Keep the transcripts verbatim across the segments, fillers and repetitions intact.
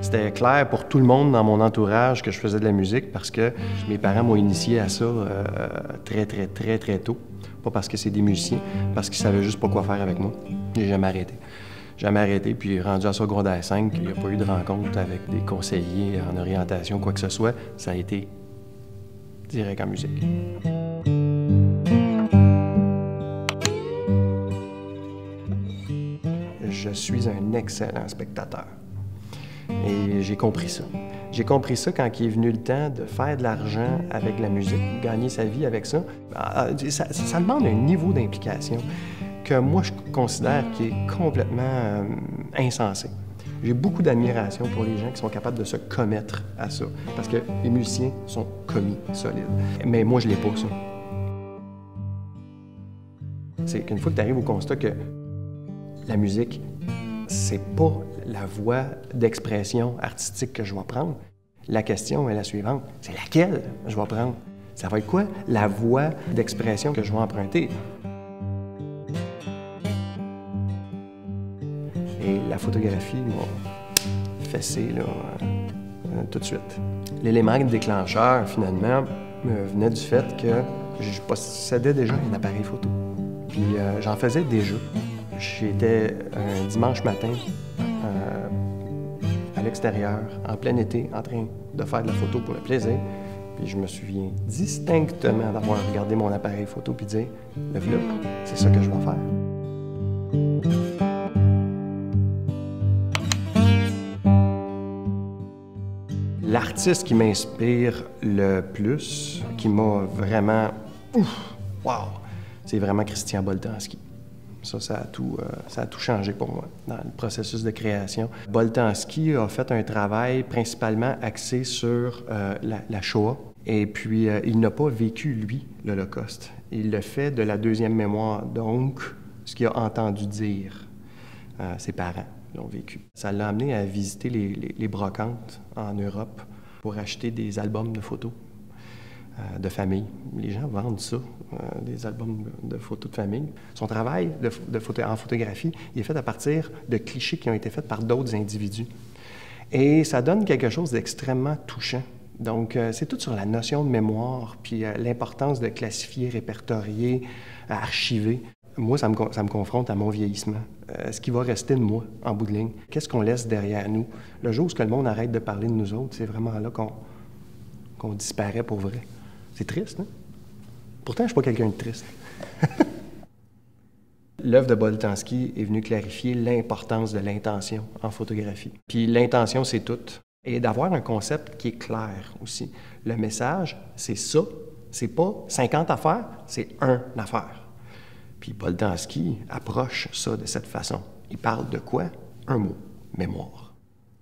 C'était clair pour tout le monde dans mon entourage que je faisais de la musique parce que mes parents m'ont initié à ça euh, très, très, très, très tôt. Pas parce que c'est des musiciens, parce qu'ils savaient juste pas quoi faire avec moi. J'ai jamais arrêté. Jamais arrêté, puis rendu à secondaire cinq, il n'y a pas eu de rencontre avec des conseillers en orientation, quoi que ce soit. Ça a été direct en musique. Je suis un excellent spectateur. Et j'ai compris ça. J'ai compris ça quand il est venu le temps de faire de l'argent avec la musique, gagner sa vie avec ça. Ça, ça demande un niveau d'implication que moi, je considère qui est complètement euh, insensé. J'ai beaucoup d'admiration pour les gens qui sont capables de se commettre à ça, parce que les musiciens sont commis solides. Mais moi, je l'ai pas, ça. C'est qu'une fois que tu arrives au constat que la musique, c'est pas la voie d'expression artistique que je vais prendre. La question est la suivante, c'est laquelle je vais prendre? Ça va être quoi la voie d'expression que je vais emprunter? Et la photographie m'a fessé là, euh, tout de suite. L'élément déclencheur, finalement, me venait du fait que je possédais déjà un appareil photo. Puis euh, j'en faisais déjà. J'étais un dimanche matin euh, à l'extérieur, en plein été, en train de faire de la photo pour le plaisir. Puis je me souviens distinctement d'avoir regardé mon appareil photo puis de dire « Le vlog, c'est ça que je vais faire. » L'artiste qui m'inspire le plus, qui m'a vraiment... Ouf! Wow! C'est vraiment Christian Boltanski. Ça, ça a, tout, euh, ça a tout changé pour moi dans le processus de création. Boltanski a fait un travail principalement axé sur euh, la, la Shoah. Et puis, euh, il n'a pas vécu, lui, l'Holocauste. Il le fait de la deuxième mémoire, donc ce qu'il a entendu dire. Euh, ses parents l'ont vécu. Ça l'a amené à visiter les, les, les brocantes en Europe pour acheter des albums de photos euh, de famille. Les gens vendent ça, euh, des albums de photos de famille. Son travail de, de photo, en photographie, il est fait à partir de clichés qui ont été faits par d'autres individus. Et ça donne quelque chose d'extrêmement touchant. Donc, euh, c'est tout sur la notion de mémoire, puis euh, l'importance de classifier, répertorier, euh, archiver. Moi, ça me, ça me confronte à mon vieillissement. Euh, ce qui va rester de moi, en bout de ligne. Qu'est-ce qu'on laisse derrière nous? Le jour où le monde arrête de parler de nous autres, c'est vraiment là qu'on qu'on disparaît pour vrai. C'est triste, hein? Pourtant, je ne suis pas quelqu'un de triste. L'œuvre de Boltanski est venue clarifier l'importance de l'intention en photographie. Puis l'intention, c'est tout. Et d'avoir un concept qui est clair aussi. Le message, c'est ça. C'est pas cinquante affaires, c'est un affaire. Puis Boltanski approche ça de cette façon. Il parle de quoi? Un mot, mémoire.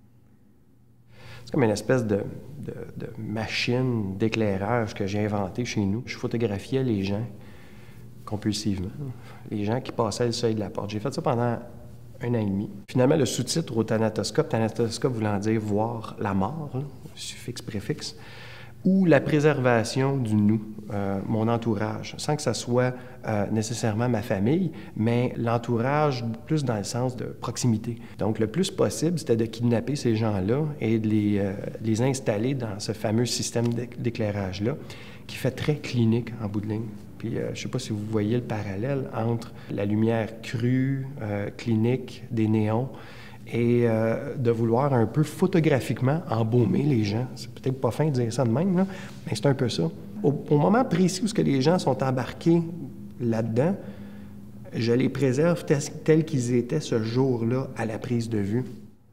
C'est comme une espèce de, de, de machine d'éclairage que j'ai inventée chez nous. Je photographiais les gens compulsivement, les gens qui passaient le seuil de la porte. J'ai fait ça pendant un an et demi. Finalement, le sous-titre au thanatoscope, thanatoscope voulant dire voir la mort, là, suffixe-préfixe, ou la préservation du nous, euh, mon entourage, sans que ça soit euh, nécessairement ma famille, mais l'entourage plus dans le sens de proximité. Donc, le plus possible, c'était de kidnapper ces gens-là et de les, euh, les installer dans ce fameux système d'éclairage-là, qui fait très clinique en bout de ligne. Puis, euh, je ne sais pas si vous voyez le parallèle entre la lumière crue, euh, clinique, des néons, et euh, de vouloir un peu photographiquement embaumer les gens. C'est peut-être pas fin de dire ça de même, là, mais c'est un peu ça. Au, au moment précis où ce que les gens sont embarqués là-dedans, je les préserve tels qu'ils étaient ce jour-là à la prise de vue.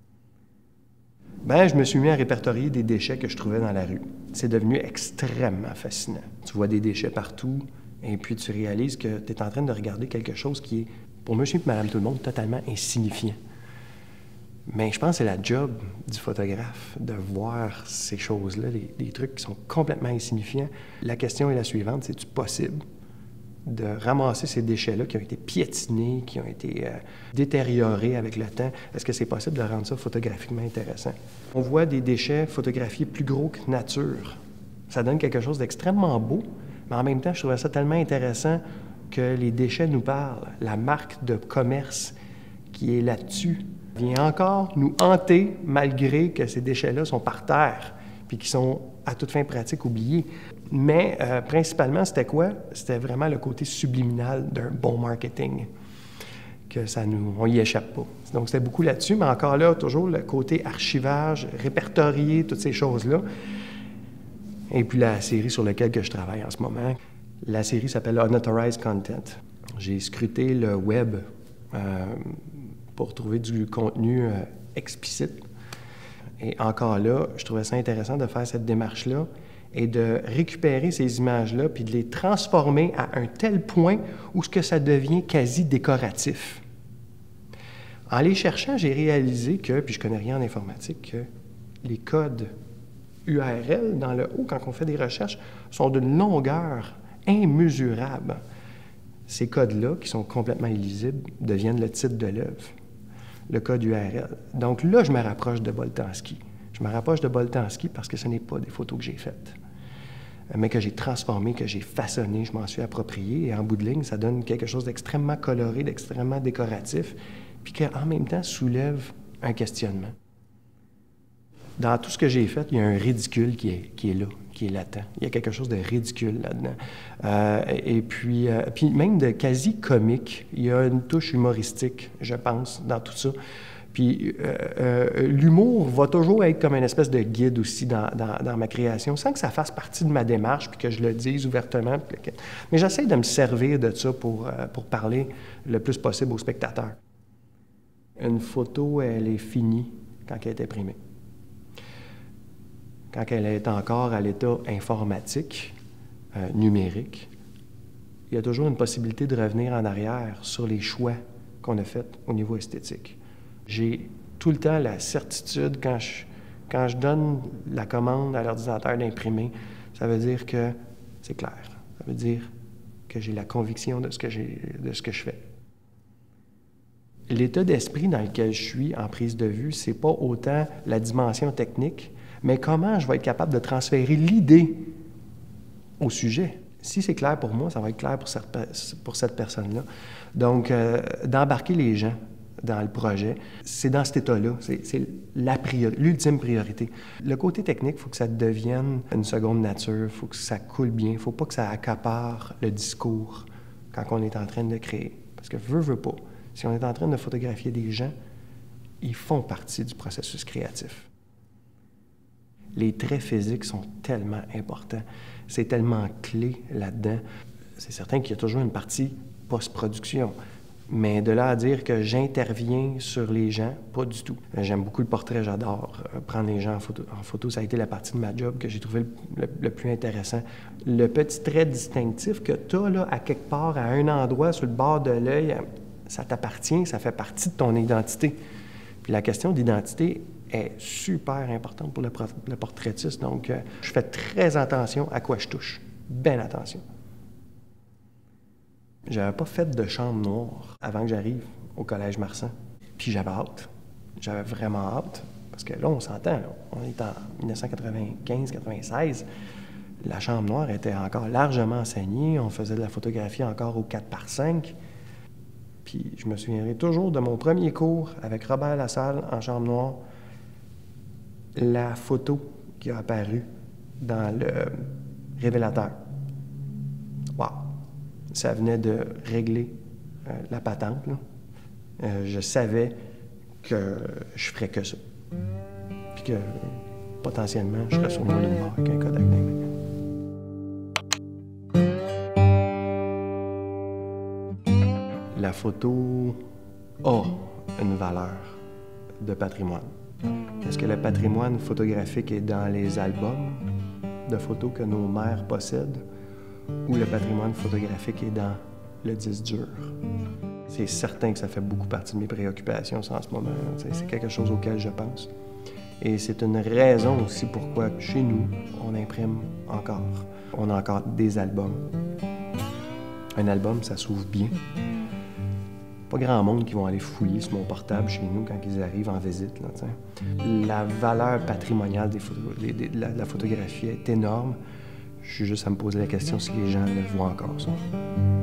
Ben, je me suis mis à répertorier des déchets que je trouvais dans la rue. C'est devenu extrêmement fascinant. Tu vois des déchets partout, et puis tu réalises que tu es en train de regarder quelque chose qui est, pour monsieur et madame tout le monde, totalement insignifiant. Mais je pense que c'est la job du photographe de voir ces choses-là, des, des trucs qui sont complètement insignifiants. La question est la suivante, c'est-tu possible de ramasser ces déchets-là qui ont été piétinés, qui ont été euh, détériorés avec le temps? Est-ce que c'est possible de rendre ça photographiquement intéressant? On voit des déchets photographiés plus gros que nature. Ça donne quelque chose d'extrêmement beau, mais en même temps, je trouvais ça tellement intéressant que les déchets nous parlent. La marque de commerce qui est là-dessus vient encore nous hanter malgré que ces déchets-là sont par terre puis qui sont à toute fin pratique oubliés. Mais euh, principalement, c'était quoi? C'était vraiment le côté subliminal d'un bon marketing, que ça nous, on y échappe pas. Donc c'était beaucoup là-dessus, mais encore là, toujours le côté archivage, répertorier, toutes ces choses-là. Et puis la série sur laquelle que je travaille en ce moment, la série s'appelle Unauthorized Content. J'ai scruté le web euh, pour trouver du contenu euh, explicite. Et encore là, je trouvais ça intéressant de faire cette démarche-là et de récupérer ces images-là puis de les transformer à un tel point où ce que ça devient quasi décoratif. En les cherchant, j'ai réalisé que, puis je connais rien en informatique, que les codes U R L dans le haut, quand on fait des recherches, sont d'une longueur immesurable. Ces codes-là, qui sont complètement illisibles, deviennent le titre de l'œuvre, le code U R L. Donc là, je me rapproche de Boltanski. Je me rapproche de Boltanski parce que ce n'est pas des photos que j'ai faites, mais que j'ai transformées, que j'ai façonnées, je m'en suis approprié, et en bout de ligne, ça donne quelque chose d'extrêmement coloré, d'extrêmement décoratif, puis qui, en même temps, soulève un questionnement. Dans tout ce que j'ai fait, il y a un ridicule qui est, qui est là, qui est latent. Il y a quelque chose de ridicule là-dedans. Euh, et puis, euh, puis même de quasi comique. Il y a une touche humoristique, je pense, dans tout ça. Puis euh, euh, l'humour va toujours être comme une espèce de guide aussi dans, dans, dans ma création, sans que ça fasse partie de ma démarche, puis que je le dise ouvertement. Que... Mais j'essaie de me servir de ça pour, euh, pour parler le plus possible aux spectateurs. Une photo, elle est finie quand elle est imprimée. Quand elle est encore à l'état informatique, euh, numérique, il y a toujours une possibilité de revenir en arrière sur les choix qu'on a faits au niveau esthétique. J'ai tout le temps la certitude, quand je, quand je donne la commande à l'ordinateur d'imprimer, ça veut dire que c'est clair. Ça veut dire que j'ai la conviction de ce que, j'ai, de ce que je fais. L'état d'esprit dans lequel je suis en prise de vue, c'est pas autant la dimension technique, mais comment je vais être capable de transférer l'idée au sujet. Si c'est clair pour moi, ça va être clair pour cette, pour cette personne-là. Donc, euh, d'embarquer les gens dans le projet, c'est dans cet état-là, c'est, c'est la priori, l'ultime priorité. Le côté technique, il faut que ça devienne une seconde nature, il faut que ça coule bien, il ne faut pas que ça accapare le discours quand on est en train de créer. Parce que veut, veut pas, si on est en train de photographier des gens, ils font partie du processus créatif. Les traits physiques sont tellement importants, c'est tellement clé là-dedans. C'est certain qu'il y a toujours une partie post-production, mais de là à dire que j'interviens sur les gens, pas du tout. J'aime beaucoup le portrait, j'adore prendre les gens en photo. En photo, ça a été la partie de ma job que j'ai trouvé le, le, le plus intéressant. Le petit trait distinctif que tu as là, à quelque part, à un endroit, sur le bord de l'œil, ça t'appartient, ça fait partie de ton identité. Puis la question d'identité est super importante pour le, le portraitiste. Donc, euh, je fais très attention à quoi je touche. Bien attention. J'avais pas fait de chambre noire avant que j'arrive au Collège Marsan. Puis j'avais hâte. J'avais vraiment hâte. Parce que là, on s'entend, là, on est en dix-neuf cent quatre-vingt-quinze quatre-vingt-seize. La chambre noire était encore largement enseignée. On faisait de la photographie encore au quatre par cinq. Puis je me souviendrai toujours de mon premier cours avec Robert Lassalle en chambre noire. La photo qui a apparu dans le révélateur. Wow! Ça venait de régler euh, la patente, là. Euh, je savais que je ferais que ça. Puis que, potentiellement, je serais sur mon lit de mort avec un Kodak dans les mains. La photo a une valeur de patrimoine. Est-ce que le patrimoine photographique est dans les albums de photos que nos mères possèdent ou le patrimoine photographique est dans le disque dur? C'est certain que ça fait beaucoup partie de mes préoccupations en ce moment. C'est quelque chose auquel je pense. Et c'est une raison aussi pourquoi chez nous, on imprime encore. On a encore des albums. Un album, ça s'ouvre bien. Pas grand monde qui vont aller fouiller sur mon portable chez nous quand ils arrivent en visite. Là, la valeur patrimoniale des photos, des, des, de, la, de la photographie est énorme. Je suis juste à me poser la question si les gens le voient encore, ça.